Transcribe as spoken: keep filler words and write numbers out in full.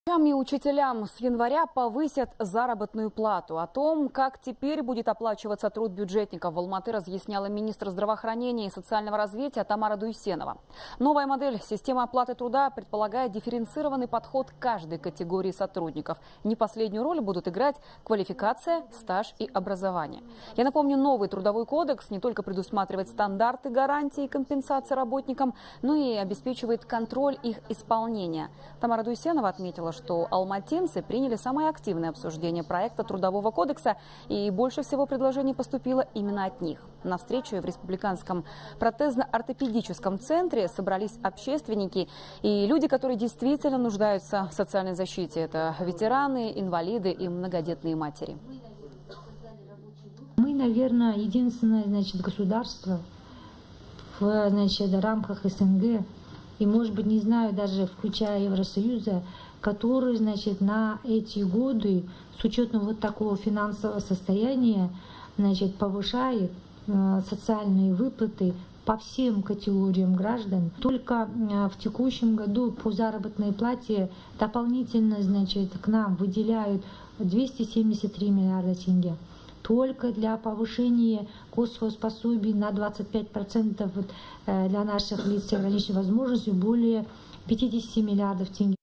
И учителям с января повысят заработную плату. О том, как теперь будет оплачиваться труд бюджетников, в Алматы разъясняла министр здравоохранения и социального развития Тамара Дуйсенова. Новая модель системы оплаты труда предполагает дифференцированный подход к каждой категории сотрудников. Не последнюю роль будут играть квалификация, стаж и образование. Я напомню, новый трудовой кодекс не только предусматривает стандарты гарантии и компенсации работникам, но и обеспечивает контроль их исполнения. Тамара Дуйсенова отметила, что алматинцы приняли самое активное обсуждение проекта Трудового кодекса, и больше всего предложений поступило именно от них. На встречу в Республиканском протезно-ортопедическом центре собрались общественники и люди, которые действительно нуждаются в социальной защите. Это ветераны, инвалиды и многодетные матери. Мы, наверное, единственное, значит, государство в, значит, рамках СНГ, и, может быть, не знаю, даже включая Евросоюза, который, значит, на эти годы, с учетом вот такого финансового состояния, значит, повышает э, социальные выплаты по всем категориям граждан. Только э, в текущем году по заработной плате дополнительно, значит, к нам выделяют двести семьдесят три миллиарда тенге. Только для повышения госспособий на двадцать пять процентов для наших лиц с ограниченной возможностью более пятидесяти миллиардов тенге.